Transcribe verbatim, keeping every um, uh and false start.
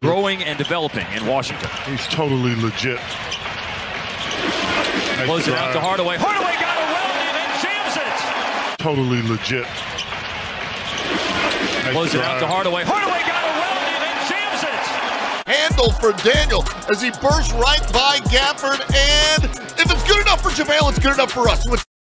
growing and developing in Washington. He's totally legit. Nice Close it drive. out to Hardaway. Hardaway got around it and jams it. Totally legit. Nice Close it drive. out to Hardaway. Hardaway got around it and jams it. Handle for Daniel as he bursts right by Gafford, and if it's good enough for JaVale, it's good enough for us.